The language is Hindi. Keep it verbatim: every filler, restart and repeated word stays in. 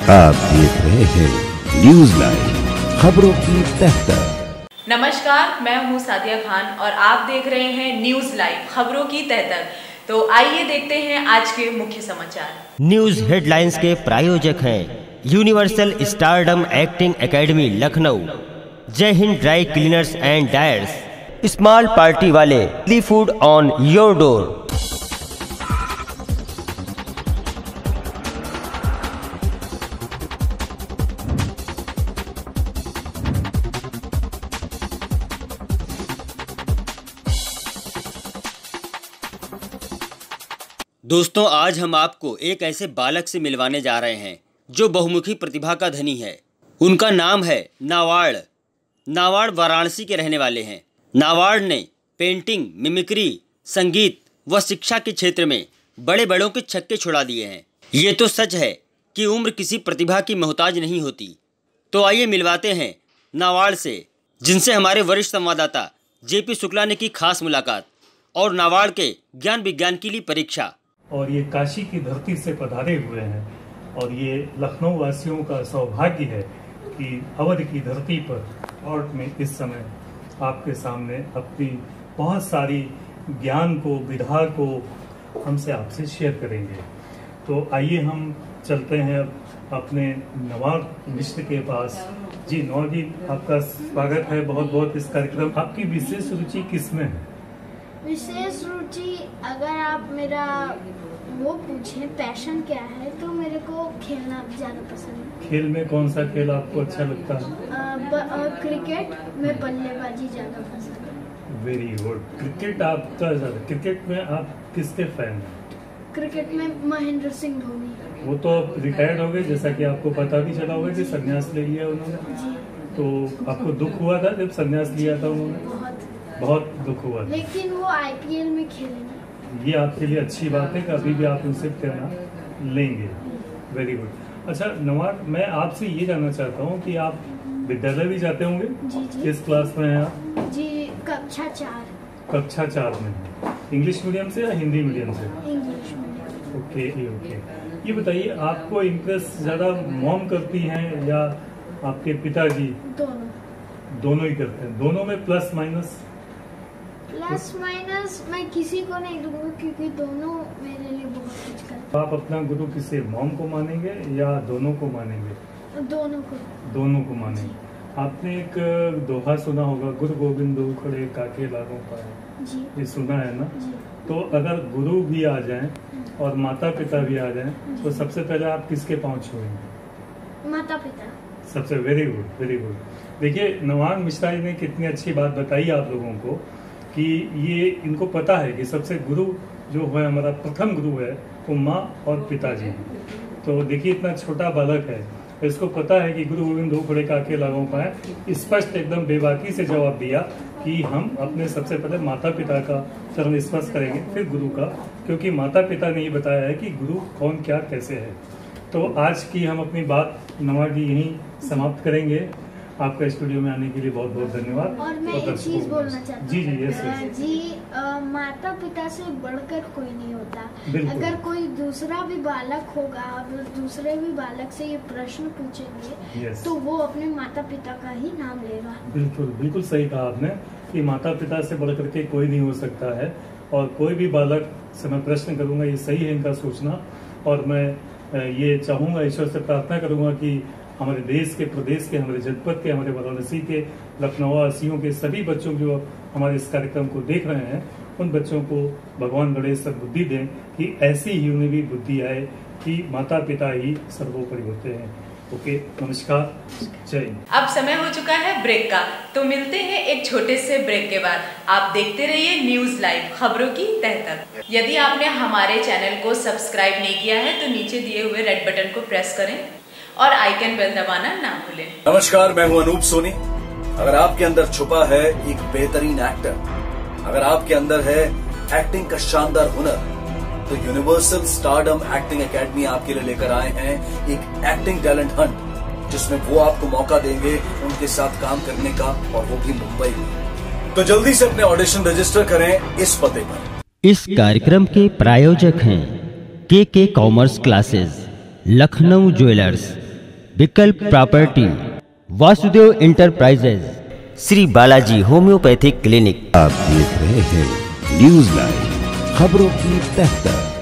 आप देख रहे हैं न्यूज लाइव खबरों की तहतर। नमस्कार, मैं हूं सादिया खान और आप देख रहे हैं न्यूज लाइव खबरों की तहतर। तो आइए देखते हैं आज के मुख्य समाचार। न्यूज हेडलाइंस के प्रायोजक हैं Universal Stardom acting academy Lucknow, Jai Hind dry cleaners and dyers, small party वाले, the food on your door. दोस्तों, आज हम आपको एक ऐसे बालक से मिलवाने जा रहे हैं जो बहुमुखी प्रतिभा का धनी है। उनका नाम है नावाड़। नावाड़ वाराणसी के रहने वाले हैं। नावाड़ ने पेंटिंग, मिमिक्री, संगीत व शिक्षा के क्षेत्र में बड़े बड़ों के छक्के छुड़ा दिए हैं। ये तो सच है कि उम्र किसी प्रतिभा की मोहताज नहीं होती। तो आइए मिलवाते हैं नावाड़ से, जिनसे हमारे वरिष्ठ संवाददाता जेपी शुक्ला ने की खास मुलाकात और नावाड़ के ज्ञान विज्ञान की ली परीक्षा। और ये काशी की धरती से पधारे हुए हैं और ये लखनऊ वासियों का सौभाग्य है कि अवध की धरती पर कोर्ट में इस समय आपके सामने अपनी बहुत सारी ज्ञान को, विधा को हमसे आपसे शेयर करेंगे। तो आइए हम चलते हैं अपने नवाब मिश्र के पास। जी नवाब जी, आपका स्वागत है बहुत बहुत इस कार्यक्रम। आपकी विशेष रुचि किसमें है? विशेष रुचि अगर आप मेरा वो पूछें पैशन क्या है, तो मेरे को खेलना ज्यादा पसंद है। खेल में कौन सा खेल आपको अच्छा लगता है? आ, ब, आ, क्रिकेट में बल्लेबाजी ज्यादा पसंद है। Very good. क्रिकेट आपका ज्यादा, क्रिकेट में आप किसके फैन हैं? क्रिकेट में महेंद्र सिंह धोनी। वो तो अब रिटायर्ड हो गए, जैसा कि आपको पता भी चला होगा कि संन्यास ले लिया उन्होंने। जी। तो आपको दुख हुआ था जब संन्यास लिया था उन्होंने? बहुत बहुत दुख हुआ था। लेकिन वो आईपीएल में खेलेंगे। ये आपके लिए अच्छी बात है कि अभी भी आप उनसे प्रेरणा लेंगे। Very good. अच्छा नवाब, मैं आपसे ये जानना चाहता हूँ कि आप विद्यालय भी जाते होंगे? जी जी। किस क्लास में हैं आप? जी कक्षा चार। कक्षा चार में। इंग्लिश मीडियम से या हिंदी मीडियम से? English medium. Okay okay. ये बताइए, आपको इंटरेस्ट ज्यादा मॉम करती हैं या आपके पिताजी? दोनों। दोनों ही करते हैं। दोनों में प्लस माइनस? प्लस माइनस मैं किसी को नहीं दूंगा क्योंकि दोनों मेरे लिए बहुत कुछ करते हैं। आप अपना गुरु किसे, मॉम को मानेंगे या दोनों को मानेंगे? दोनों को। दोनों को मानेंगे। आपने एक दोहा सुना होगा, गुरु गोविंद दो खड़े काके लागों पाए। जी। ये सुना है ना? जी। तो अगर गुरु भी आ जाएं और माता पिता भी आ जाएं तो सबसे पहले आप किसके पांव छुएंगे? माता पिता। सबसे। Very good very good. देखिए नवाब मिश्रा जी ने कितनी अच्छी बात बताई आप लोगों को कि ये इनको पता है कि सबसे गुरु जो है, हमारा प्रथम गुरु है वो माँ और पिताजी हैं। तो देखिए इतना छोटा बालक है, इसको पता है कि गुरु गोविंद दो खड़े काके लागों पाए। स्पष्ट एकदम बेबाकी से जवाब दिया कि हम अपने सबसे पहले माता पिता का चरण स्पर्श करेंगे, फिर गुरु का, क्योंकि माता पिता ने ये बताया है कि गुरु कौन क्या कैसे है। तो आज की हम अपनी बात नवाब जी यहीं समाप्त करेंगे। आपका स्टूडियो में आने के लिए बहुत बहुत धन्यवाद। और मैं एक चीज बोलना चाहता हूँ। जी जी यस यस। जी आ, माता पिता से बढ़कर कोई नहीं होता। अगर कोई दूसरा भी बालक होगा और दूसरे भी बालक से ये प्रश्न पूछेंगे तो वो अपने माता पिता का ही नाम लेगा। बिल्कुल बिल्कुल सही कहा आपने कि माता पिता से बढ़कर के कोई नहीं हो सकता है। और कोई भी बालक से मैं प्रश्न करूंगा, ये सही है इनका सोचना। और मैं ये चाहूंगा, ईश्वर से प्रार्थना करूंगा कि हमारे देश के, प्रदेश के, हमारे जनपद के, हमारे वाराणसी के, लखनऊ वासियों के सभी बच्चों जो हमारे इस कार्यक्रम को देख रहे हैं, उन बच्चों को भगवान गणेश सद्बुद्धि दें कि ऐसी ही उन्हें भी बुद्धि आए कि माता पिता ही सर्वोपरि होते हैं। ओके, नमस्कार, जय हिंद। अब समय हो चुका है ब्रेक का, तो मिलते हैं एक छोटे से ब्रेक के बाद। आप देखते रहिए न्यूज लाइव खबरों की तह तक। यदि आपने हमारे चैनल को सब्सक्राइब नहीं किया है तो नीचे दिए हुए रेड बटन को प्रेस करें और आइकन बेल दबाना ना भूलें। नमस्कार, मैं हूं अनूप सोनी। अगर आपके अंदर छुपा है एक बेहतरीन एक्टर, अगर आपके अंदर है एक्टिंग का शानदार हुनर, तो यूनिवर्सल स्टारडम एक्टिंग एकेडमी आपके लिए लेकर आए हैं एक एक्टिंग टैलेंट हंट, जिसमें वो आपको मौका देंगे उनके साथ काम करने का, और वो भी मुंबई में। तो जल्दी से अपने ऑडिशन रजिस्टर करें इस पते पर। इस कार्यक्रम के प्रायोजक हैं K K commerce classes, Lucknow jewellers, Vikalp property, Vasudev enterprises, Shri Balaji homoeopathic clinic. आप देख रहे हैं न्यूज लाइव, खबरों की तह तक।